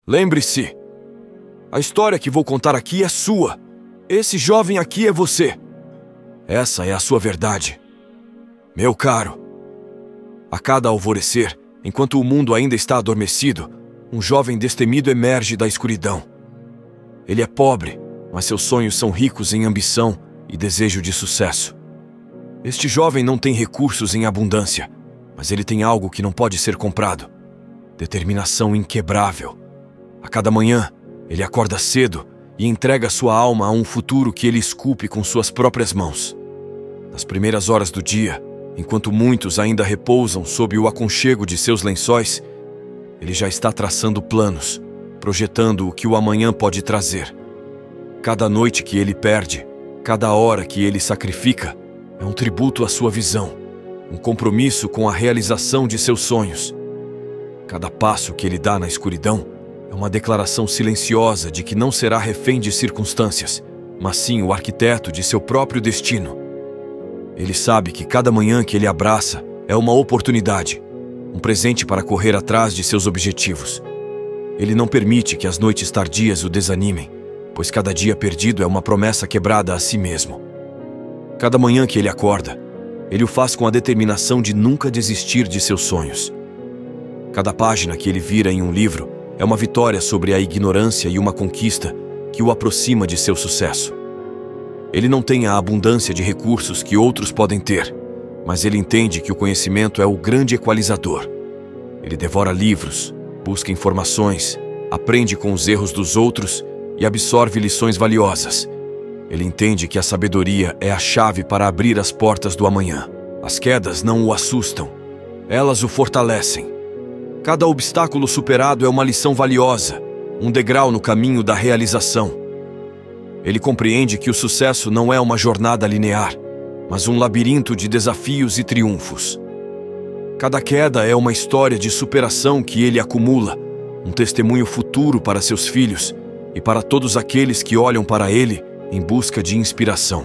Lembre-se, a história que vou contar aqui é sua. Esse jovem aqui é você. Essa é a sua verdade. Meu caro, a cada alvorecer, enquanto o mundo ainda está adormecido, um jovem destemido emerge da escuridão. Ele é pobre, mas seus sonhos são ricos em ambição e desejo de sucesso. Este jovem não tem recursos em abundância, mas ele tem algo que não pode ser comprado: determinação inquebrável. A cada manhã, ele acorda cedo e entrega sua alma a um futuro que ele esculpe com suas próprias mãos. Nas primeiras horas do dia, enquanto muitos ainda repousam sob o aconchego de seus lençóis, ele já está traçando planos, projetando o que o amanhã pode trazer. Cada noite que ele perde, cada hora que ele sacrifica, é um tributo à sua visão, um compromisso com a realização de seus sonhos. Cada passo que ele dá na escuridão é uma declaração silenciosa de que não será refém de circunstâncias, mas sim o arquiteto de seu próprio destino. Ele sabe que cada manhã que ele abraça é uma oportunidade, um presente para correr atrás de seus objetivos. Ele não permite que as noites tardias o desanimem, pois cada dia perdido é uma promessa quebrada a si mesmo. Cada manhã que ele acorda, ele o faz com a determinação de nunca desistir de seus sonhos. Cada página que ele vira em um livro é uma vitória sobre a ignorância e uma conquista que o aproxima de seu sucesso. Ele não tem a abundância de recursos que outros podem ter, mas ele entende que o conhecimento é o grande equalizador. Ele devora livros, busca informações, aprende com os erros dos outros e absorve lições valiosas. Ele entende que a sabedoria é a chave para abrir as portas do amanhã. As quedas não o assustam, elas o fortalecem. Cada obstáculo superado é uma lição valiosa, um degrau no caminho da realização. Ele compreende que o sucesso não é uma jornada linear, mas um labirinto de desafios e triunfos. Cada queda é uma história de superação que ele acumula, um testemunho futuro para seus filhos e para todos aqueles que olham para ele em busca de inspiração.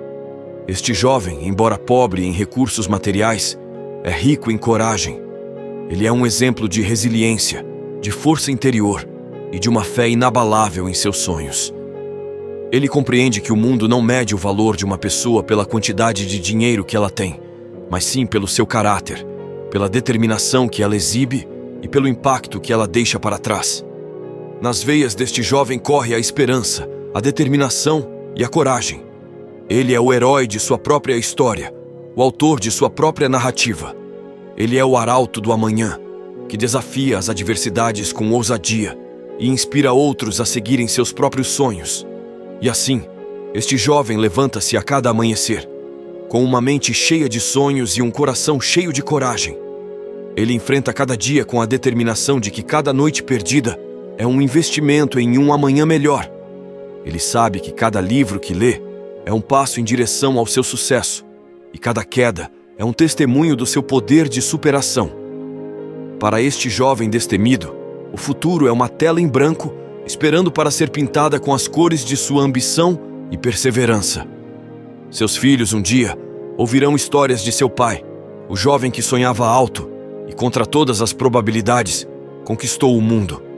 Este jovem, embora pobre em recursos materiais, é rico em coragem. Ele é um exemplo de resiliência, de força interior e de uma fé inabalável em seus sonhos. Ele compreende que o mundo não mede o valor de uma pessoa pela quantidade de dinheiro que ela tem, mas sim pelo seu caráter, pela determinação que ela exibe e pelo impacto que ela deixa para trás. Nas veias deste jovem corre a esperança, a determinação e a coragem. Ele é o herói de sua própria história, o autor de sua própria narrativa. Ele é o arauto do amanhã, que desafia as adversidades com ousadia e inspira outros a seguirem seus próprios sonhos. E assim, este jovem levanta-se a cada amanhecer, com uma mente cheia de sonhos e um coração cheio de coragem. Ele enfrenta cada dia com a determinação de que cada noite perdida é um investimento em um amanhã melhor. Ele sabe que cada livro que lê é um passo em direção ao seu sucesso, e cada queda é um testemunho do seu poder de superação. Para este jovem destemido, o futuro é uma tela em branco, esperando para ser pintada com as cores de sua ambição e perseverança. Seus filhos um dia ouvirão histórias de seu pai, o jovem que sonhava alto e, contra todas as probabilidades, conquistou o mundo.